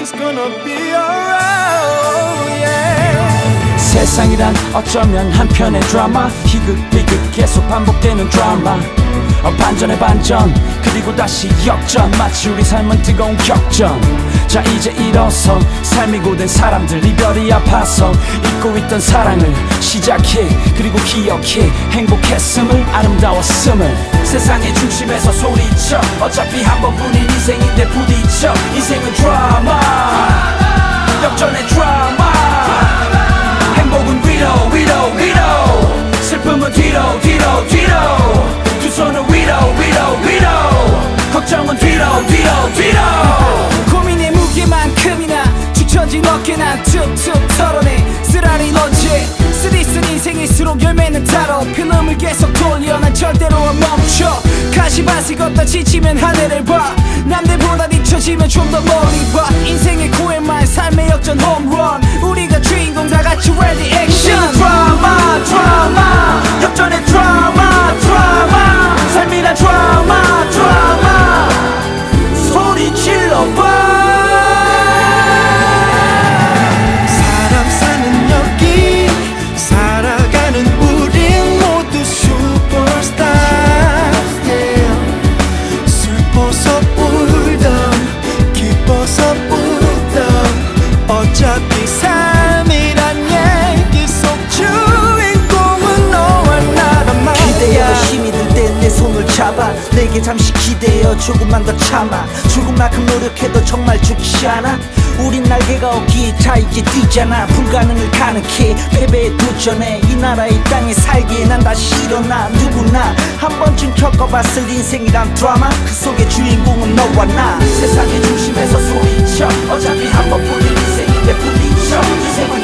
everything's gonna be alright, yeah. 세상이란 어쩌면 한편의 드라마, 희극비극 계속 반복되는 드라마. 반전의 반전 그리고 다시 역전, 마치 우리 삶은 뜨거운 격전. 자 이제 일어서 삶이 고된 사람들, 이별이 아파서 잊고 있던 사랑을 시작해, 그리고 기억해 행복했음을, 아름다웠음을. 세상의 중심에서 소리쳐, 어차피 한 번뿐인 인생인데 부딪혀. 인생은 드라마, 역전의 드라마. 행복은 위로 위로 위로, 슬픔은 뒤로 뒤로 뒤로. 두 손을 위로 위로 위로, 걱정은 뒤로 뒤로 뒤로. 고민의 무게만큼이나 뒤처진 어깨나 툭툭 털어내. 쓰라린 언제 쓰디쓴 인생일수록 열매는 따로. 필름을 계속 돌려 난 절대로 안 멈춰. 가시밭을 걷다 지치면 하늘을 봐. 남들보다 뒤처지면 좀 더 멀리 봐. 인생의 고해만 삶의 역전 홈런. 우리가 주인공 다 같이 ready action. 드라마 드라마, 역전의 드라마 드라마. 삶이란 드라마 드라마. 소리 질러봐. 사람 사는 여기 살아가는 우린 모두 슈퍼스타, yeah. 슬퍼서 울던 기뻐서 울던 어차피 삶이란 얘기 속 주인공은 너와 나란말. 기대어 힘이 들 때 내 손을 잡아. 내게 잠시 기대어 조금만 더 참아. 죽은 만큼 노력해도 정말 죽지 않아. 우린 날개가 없기에 다 이제 뛰잖아. 불가능을 가능해 패배에 도전해. 이 나라 이 땅에 살기에 난 다시 일어나. 누구나 한 번쯤 겪어봤을 인생이란 드라마, 그 속의 주인공은 너와 나. 세상의 중심에서 소리쳐, 어차피 한 번뿐인 인생인데 부딪혀. 인생은